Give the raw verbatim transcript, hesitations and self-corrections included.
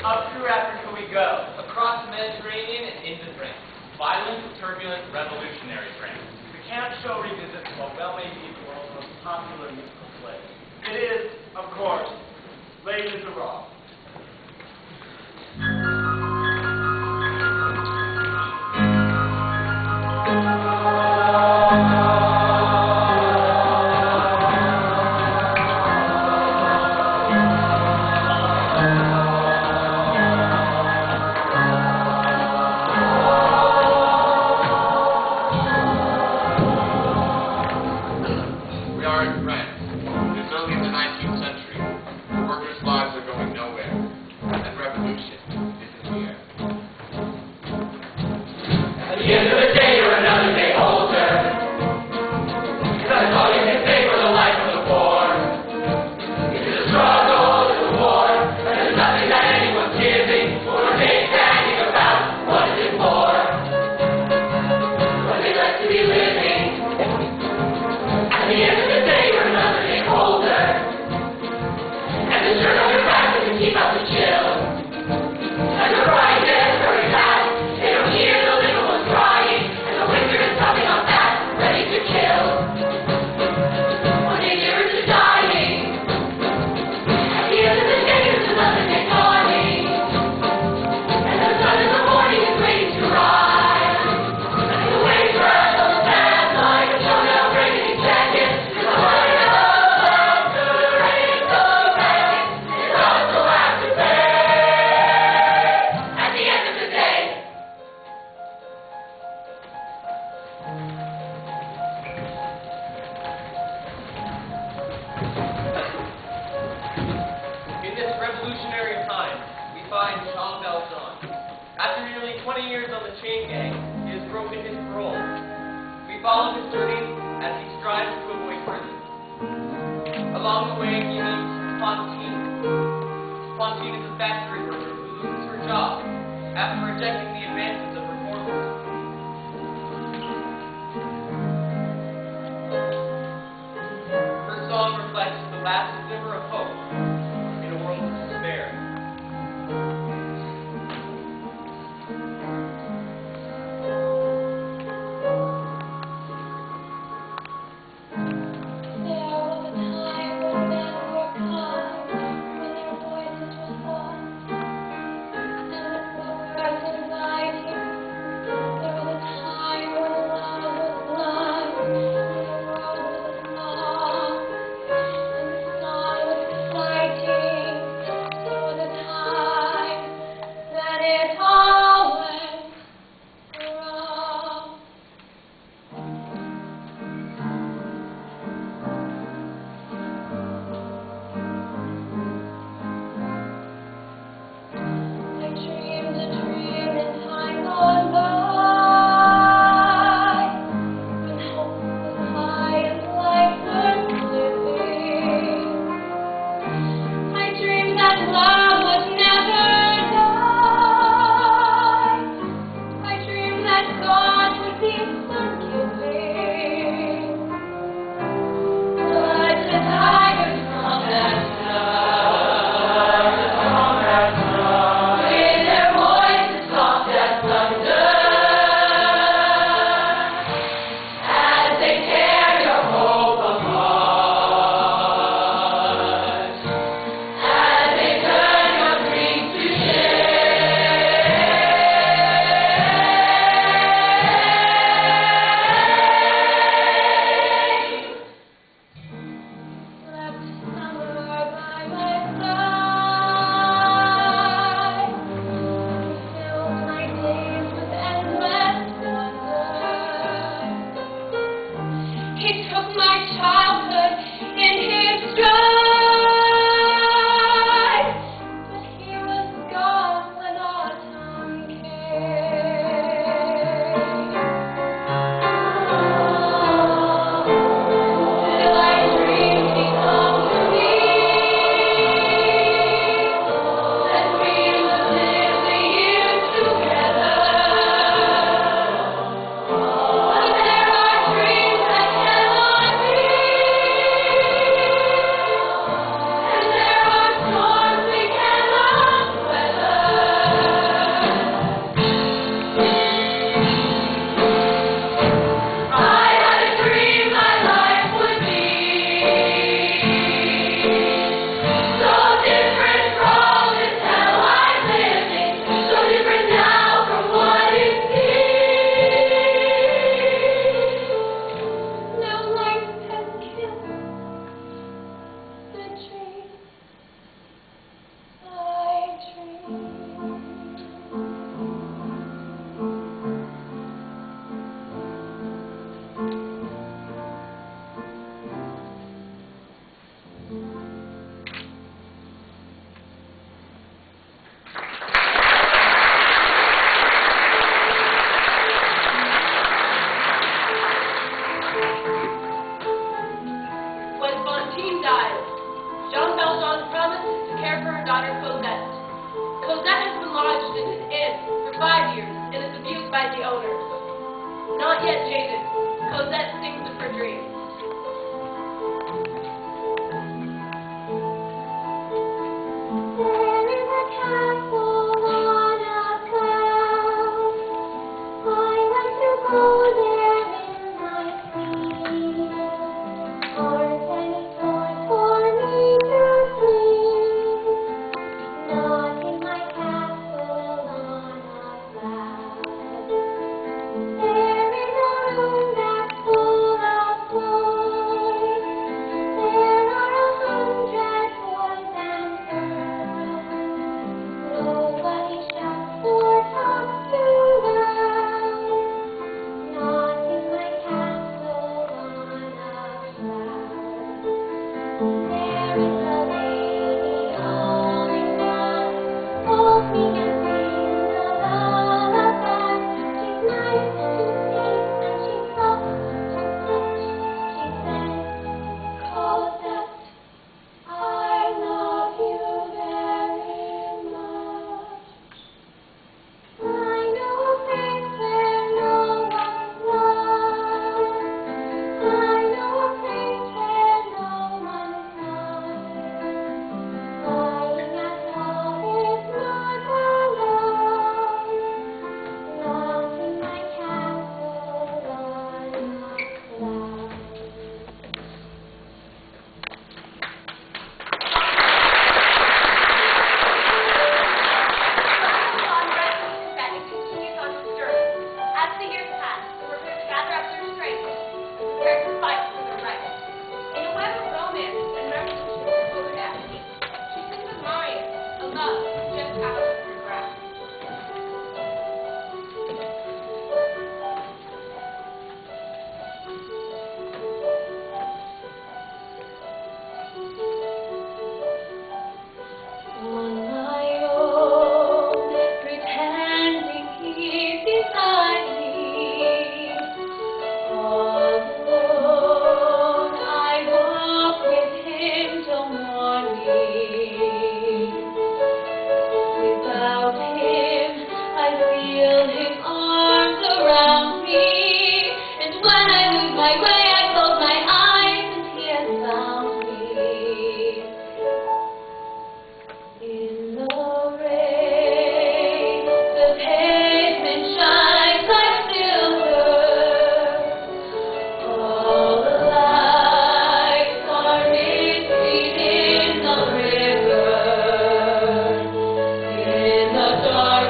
Up through Africa we go, across the Mediterranean and into France. Violent, turbulent, revolutionary France. The camp show revisits what well may be the world's most popular musical play. It is, of course, Les Miserables. twenty years on the chain gang, he has broken his parole. We follow his journey as he strives to avoid prison. Along the way, he meets Fantine. Fantine is a factory worker who loses her job after rejecting the advances of reformers. Her song reflects the last glimmer of hope in a world of despair. Bye. Cosette has been lodged in an inn for five years and is abused by the owners. Not yet jaded, Cosette sings of her dreams. There is a castle on a cloud. I want to go there in my sleep. Aren't any doors for me to sleep? Not in my castle on a cloud. There is a room that's full of toys. There are a hundred boys and girls. Nobody shouts or talks too loud. Not in my castle on a cloud. There is a lady all in black, holds me and sings a lullaby. She's nice to see and she's soft to touch. She says, Cosette, I love you very much. I know a place where no one's lost. I know a place where no one's lost. Lying at home is not alone. Not in my castle on a cloud. On resting Cosette and continues on his journey. As the years pass, the workers gather up their strength and prepare to fight for their rights. In a web of romance and revolution woven at peace, she sings of Marius, a love just out of her grasp. On my own, pretending he's beside me. All alone, I walk with him till morning. Without him, I feel his arms around me. And when I lose my way, I close my eyes and he has found me. In the rain, the pavement shines like silver. All the lights are misty in the river. In the dark